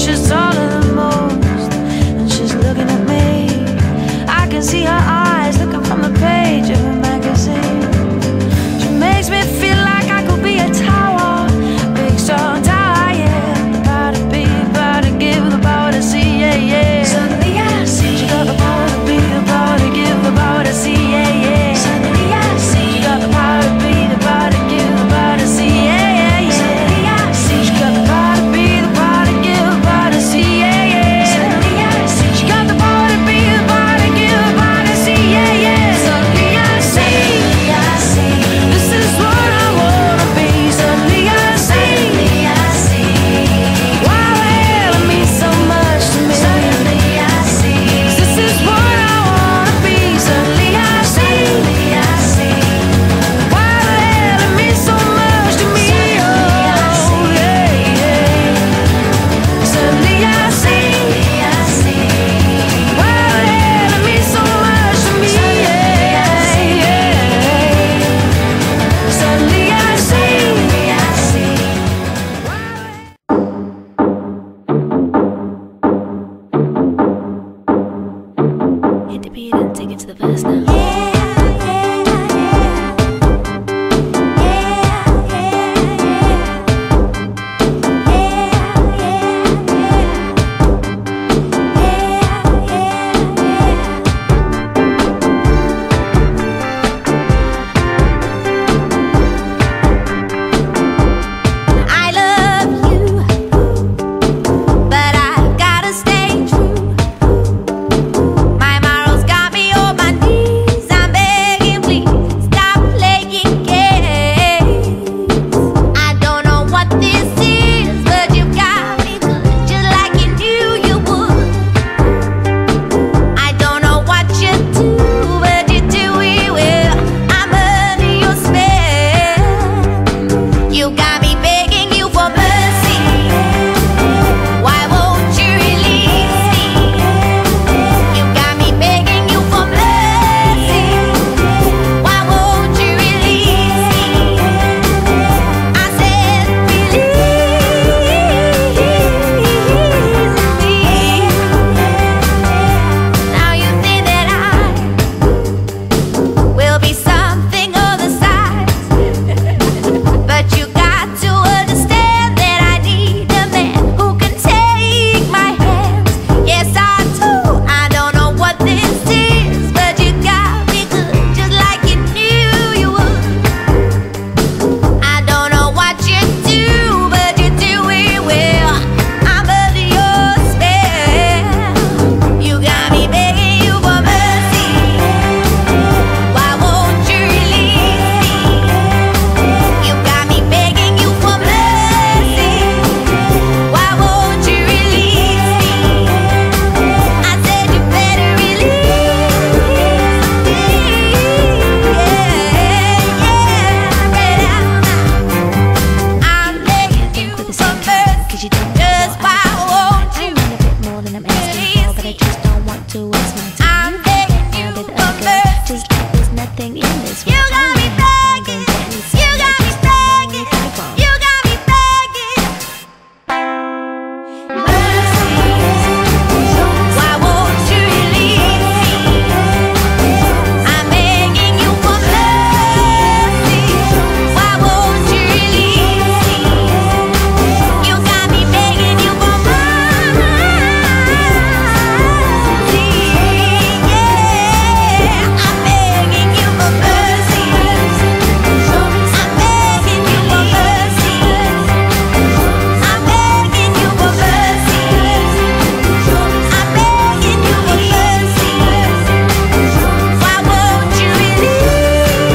she's taller than most, and she's looking at me. I can see her eyes looking from the page of a magazine. She makes me feel like I could be a tower, big strong tower, yeah. About to be, about to give, about to see, yeah, yeah. Suddenly I see she got the power to be, the power to give, the power to see, yeah, yeah. Suddenly I see she got the power to be, the power to give, the power to see, yeah, yeah, yeah. Suddenly I see she got the power to be, the power to give, the power to see, yeah, yeah. Suddenly I see she got the power to be, the power to give, the power to see, yeah, yeah. Suddenly I see this is what I wanna be. Suddenly I see why the hell it means so much to me. Suddenly I see this is what I wanna be. Suddenly I see why the hell it means so much to me. Oh yeah, yeah. Suddenly I see why the hell it means so much to me. Yeah, yeah. Suddenly I see. Hit the beat and take it to the verse now. I love you, but I gotta stay true. My morals got me on my knees. I'm begging, please stop playing games. I don't know what this is, but you got me good, just like you knew you would. I don't know what you do, but you do it well. I'm under your spell. You got me begging you for mercy. Why won't you release me? You got me begging you for mercy. Why won't you release me? I said release me. Now you think that I will be something of the size, but you got to understand that I need a man who can take my hands. Yes, I do. I don't know what this is, but you got me good, just like you knew you would. I don't know what you do, but you do it well. I'm under your spell. You got me begging you for mercy. Why won't you release me? You got me begging you for mercy. Why won't you release me? I said you better release me. Yeah, I'm begging you for mercy. Just why won't you? I want a bit more than I'm asking for, but I just don't want to waste my time. I'm begging you With for a girl, mercy. just like there's nothing in this world. You got me begging. You got me begging. You got me begging. Mercy. Why won't you release me? I'm begging you for mercy. Why won't you release me? You got me begging you for mercy. Yeah, I'm begging you for mercy. I'm begging you for mercy. I'm begging you for mercy. I'm begging you for mercy. Why won't you release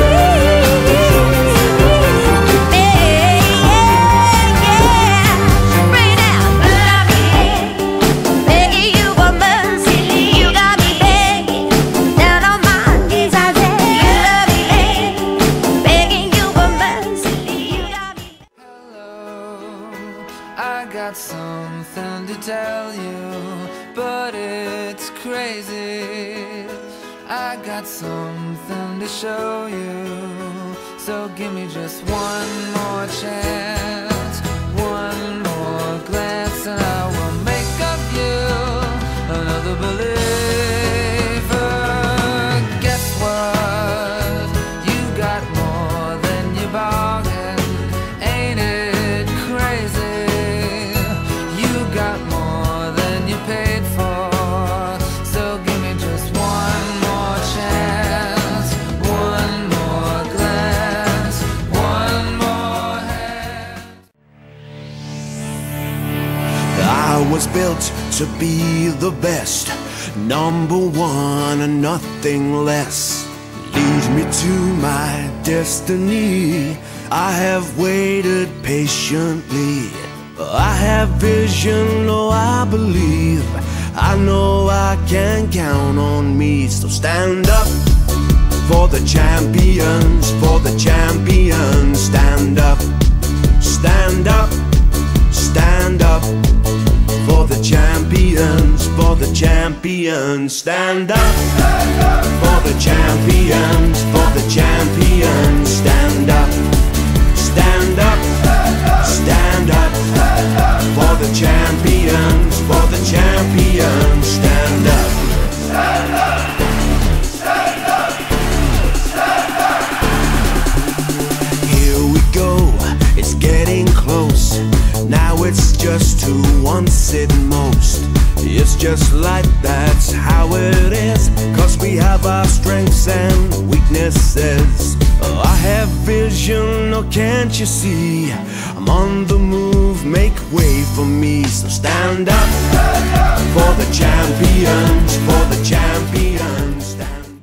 me? Yeah, right now. Begging you for mercy. You got me begging down on my knees. I said you love me, begging you for mercy. You got me. Hello, I got something to tell you, but it's crazy. I got something to show you, so give me just one more chance, one more glance, and I will make I was built to be the best, number one and nothing less. Lead me to my destiny. I have waited patiently. I have vision, oh I believe. I know I can count on me. So stand up for the champions, for the champions. Stand up, stand up, stand up for the champions, for the champions. Stand up for the champions, for the champions. Stand up, stand up, stand up for the champions, for the champions. Stand up, stand up, stand up, stand up. Here we go, it's getting close. Now it's just 2 once at most. It's just like that's how it is, 'cause we have our strengths and weaknesses. I have vision, oh can't you see? I'm on the move, make way for me. So stand up for the champions, for the champions.